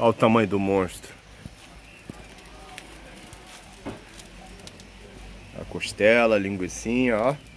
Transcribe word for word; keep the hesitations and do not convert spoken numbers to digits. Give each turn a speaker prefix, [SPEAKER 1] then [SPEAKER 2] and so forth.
[SPEAKER 1] Olha o tamanho do monstro. A costela, a linguicinha, ó.